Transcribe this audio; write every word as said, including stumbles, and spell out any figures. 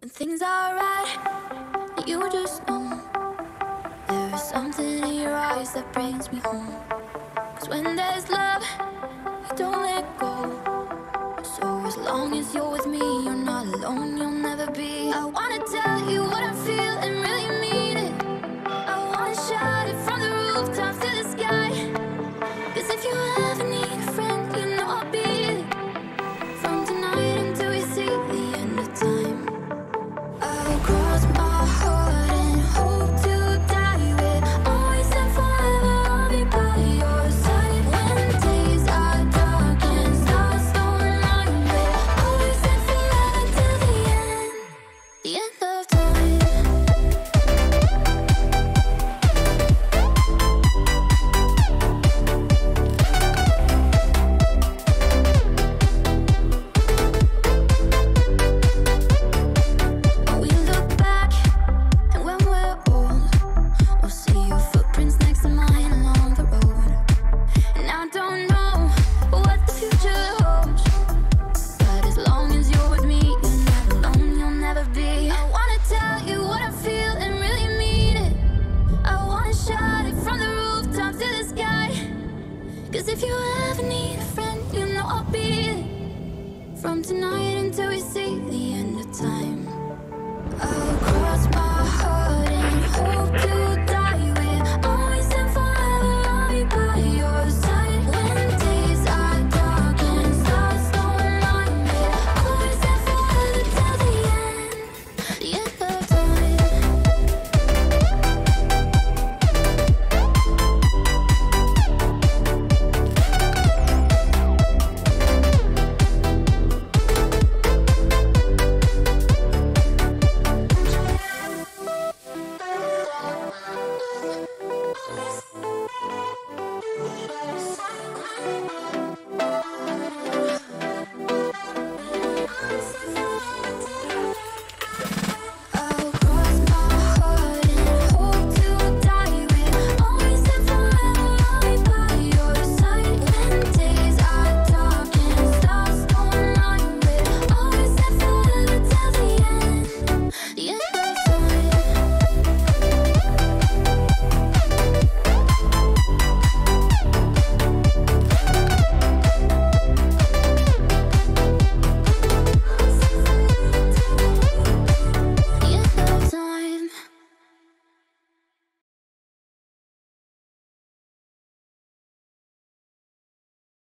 When things are right, you just know there is something in your eyes that brings me home. Cause when there's love, you don't let go. So as long as you're with me, you're not alone, you'll never be. I wanna tell you what I feel and really mean it. I wanna shout it from the rooftops to the sky. Cause if you ever need a friend, you know I'll be it. From tonight until we see the end of time, I'll cross my heart and hope to die with. Always and forever I'll be by your side. When days are dark and stars don't light me, always and forever till the end, the end of time. We look back, and when we're old, we'll see your footprints next to mine along the road. And I don't know what the future holds, but as long as you're with me, you're never alone, you'll never be. I wanna tell you what I feel and really mean it. I wanna shout it from the rooftops to the sky. Cause if you ever need a friend, you know I'll be it. From tonight until we see the